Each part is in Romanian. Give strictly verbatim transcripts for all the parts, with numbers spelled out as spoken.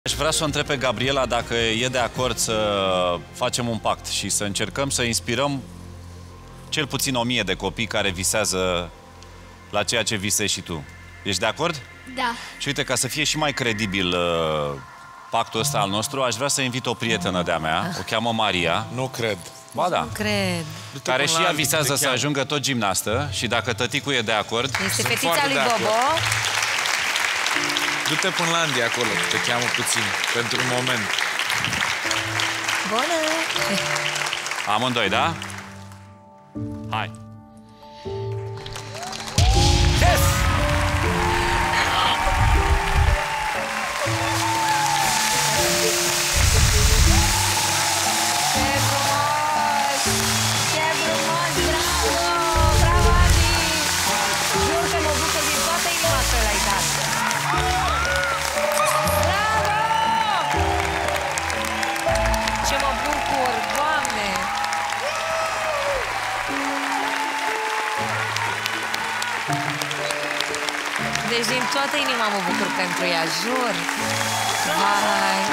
Aș vrea să o întreb pe Gabriela dacă e de acord să facem un pact și să încercăm să inspirăm cel puțin o mie de copii care visează la ceea ce visezi și tu. Ești de acord? Da. Și uite, ca să fie și mai credibil uh, pactul ăsta al nostru, aș vrea să invit o prietenă de-a mea, o cheamă Maria. Nu cred. Ba da. Nu cred. Care și ea visează să ajungă tot gimnastă și dacă tăticul e de acord... Este fetița lui Bobo. Du-te până la Andy acolo, te cheamă puțin, pentru un moment. Bună! Amândoi, da? Hai! Yes! Ce frumos! Ce frumos! Bravo! Bravo, Andy! Jur că mă bucur din toată inima că l-ai dat. Bravo! Ce mă bucur, Doamne! Deci din toată inima mă bucur pentru ea, jur. Vai!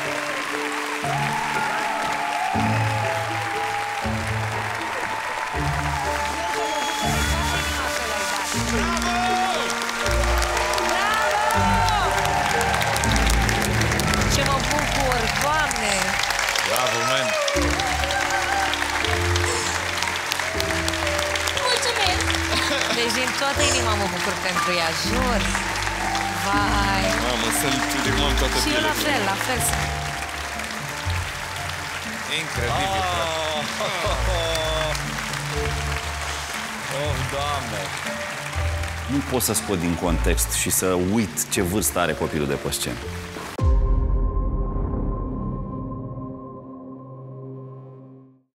Ce mă bucur, Doamne! Bravo, man! Mulțumesc! Deci din toată inima mă bucur pentru ea, jur. Vai! Mamă, să-l rimăm toată Și eu pielea. la fel, la fel. Incredibil, frate. Oh, Doamne! Nu pot să scot din context și să uit ce vârstă are copilul de pe scenă.